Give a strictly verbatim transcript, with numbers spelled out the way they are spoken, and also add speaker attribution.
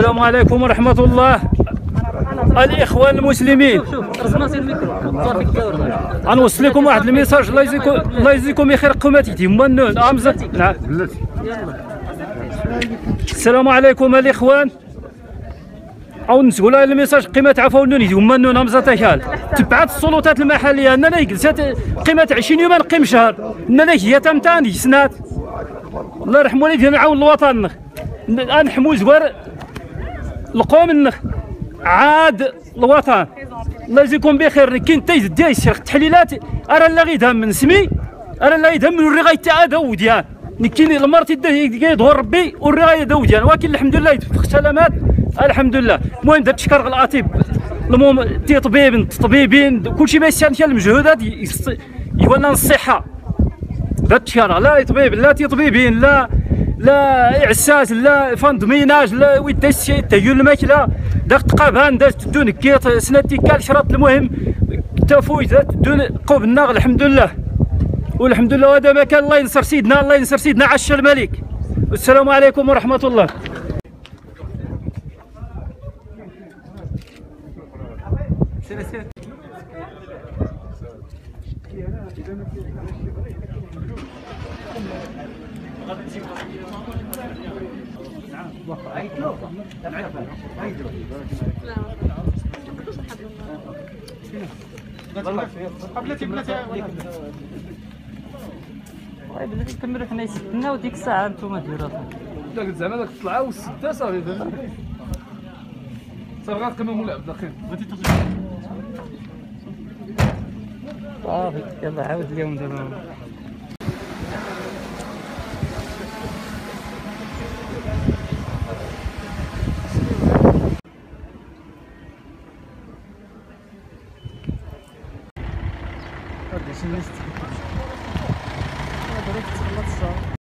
Speaker 1: السلام عليكم ورحمة الله. الإخوان المسلمين، غنوصل لكم واحد الميساج. الله يجزيكم الله يجزيكم بخير قومتي منون أمزة. نعم. السلام عليكم الإخوان. أو نقول هذا الميساج قيمة عفوا نوني منون أمزة تكال. تبعت السلطات المحلية أننا جلست قيمة عشرين يوما نقيم شهر أننا هي تمتاني سنات. الله يرحم والدينا نعاون الوطن نحمو زوار القوم النخ عاد الوطن. الله يجزيكم بخير. كاين تايز ديال الشرق التحليلات ارى لا غيدهم من سمي ارى لا يدهم من الرغاي تاع داوديان كاين المرتي يدور ربي والرغاي داوديان. ولكن الحمد لله يتفق سلامات الحمد لله. المهم درت شكر الاطيب المهم تي طبيب طبيبين كلشي ما يستاهلش المجهودات يولنا الصحه. درت شكر لا طبيب لا تي طبيبين لا لا اعساس لا فندميناج لا ويداش تهيو الماكله داك قابان دازت دون كيط سنتي كال شرط. المهم تفوي ذات دون قوب النار الحمد لله والحمد لله. وهذا ما كان. الله ينصر سيدنا الله ينصر سيدنا عش الملك. والسلام عليكم ورحمه الله.
Speaker 2: بلاتي بلاتي
Speaker 3: واي بلاتي كملوا حنا يسدنا وديك الساعه نتوما ديروها.
Speaker 2: لا قلت زعما داك الطلعه والسده صافي صافي غتكمل مولا عبد الخير بغيتي
Speaker 3: صافي يلا عاود اليوم دابا. هادشي الناس